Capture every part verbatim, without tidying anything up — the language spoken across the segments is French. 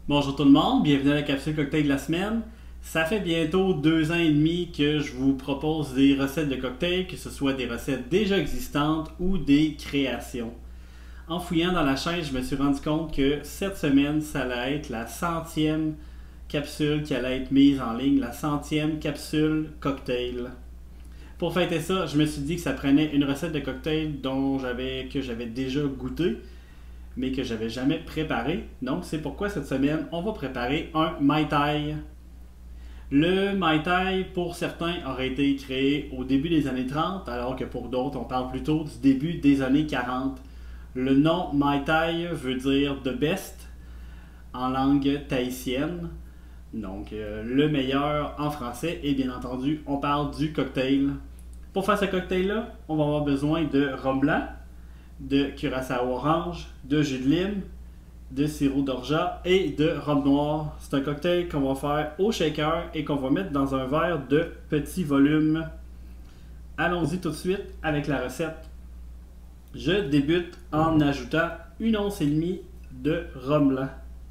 Bonjour tout le monde, bienvenue à la capsule cocktail de la semaine. Ça fait bientôt deux ans et demi que je vous propose des recettes de cocktails, que ce soit des recettes déjà existantes ou des créations. En fouillant dans la chaîne, je me suis rendu compte que cette semaine, ça allait être la centième capsule qui allait être mise en ligne, la centième capsule cocktail. Pour fêter ça, je me suis dit que ça prenait une recette de cocktail dont j'avais que j'avais déjà goûté, mais que j'avais jamais préparé. Donc c'est pourquoi cette semaine, on va préparer un Mai Tai. Le Mai Tai, pour certains, aurait été créé au début des années trente, alors que pour d'autres, on parle plutôt du début des années quarante. Le nom Mai Tai veut dire The Best en langue tahitienne, donc euh, le meilleur en français, et bien entendu, on parle du cocktail. Pour faire ce cocktail-là, on va avoir besoin de rhum blanc, de curaçao orange, de jus de lime, de sirop d'orgeat et de rhum noir. C'est un cocktail qu'on va faire au shaker et qu'on va mettre dans un verre de petit volume. Allons-y tout de suite avec la recette. Je débute en ajoutant une once et demie de rhum blanc.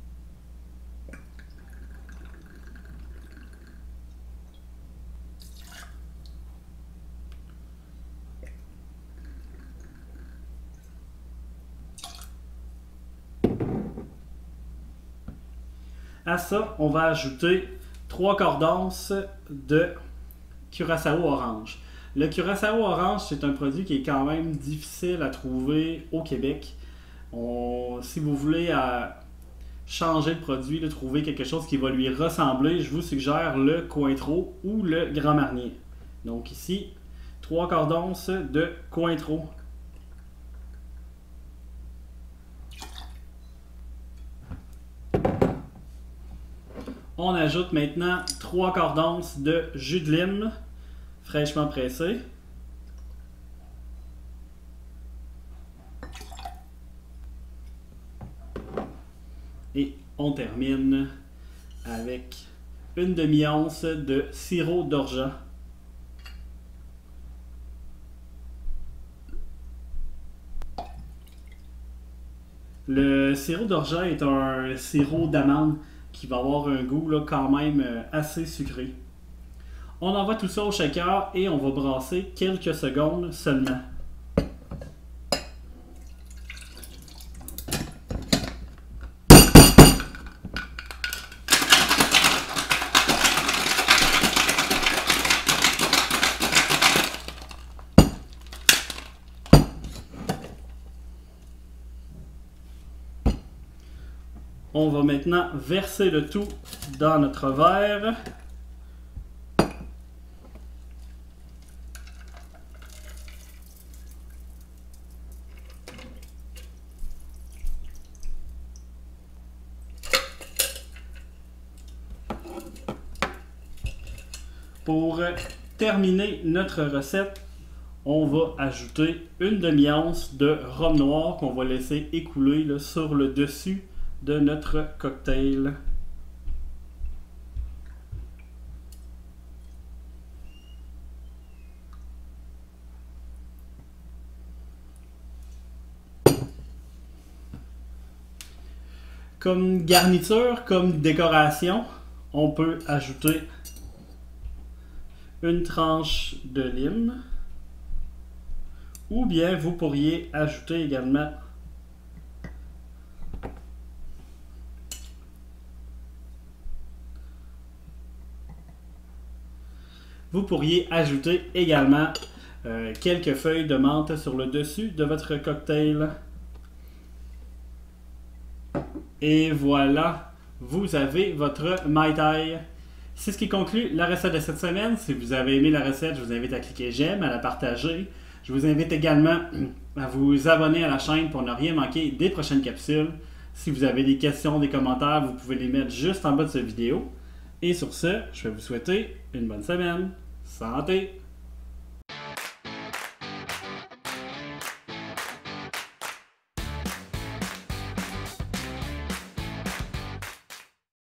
À ça, on va ajouter trois quarts d'once de curaçao orange. Le curaçao orange, c'est un produit qui est quand même difficile à trouver au Québec. On, si vous voulez euh, changer le produit, là, trouver quelque chose qui va lui ressembler, je vous suggère le Cointreau ou le Grand Marnier. Donc ici, trois quarts d'once de Cointreau. On ajoute maintenant trois quarts d'once de jus de lime fraîchement pressé. Et on termine avec une demi-once de sirop d'orgeat. Le sirop d'orgeat est un sirop d'amande qui va avoir un goût là, quand même euh, assez sucré. On envoie tout ça au shaker et on va brasser quelques secondes seulement. On va maintenant verser le tout dans notre verre. Pour terminer notre recette, on va ajouter une demi-once de rhum noir qu'on va laisser écouler là, sur le dessus de notre cocktail. Comme garniture, comme décoration, on peut ajouter une tranche de lime, ou bien vous pourriez ajouter également Vous pourriez ajouter également euh, quelques feuilles de menthe sur le dessus de votre cocktail. Et voilà, vous avez votre Mai Tai. C'est ce qui conclut la recette de cette semaine. Si vous avez aimé la recette, je vous invite à cliquer j'aime, à la partager. Je vous invite également à vous abonner à la chaîne pour ne rien manquer des prochaines capsules. Si vous avez des questions, des commentaires, vous pouvez les mettre juste en bas de cette vidéo. Et sur ce, je vais vous souhaiter une bonne semaine. Santé!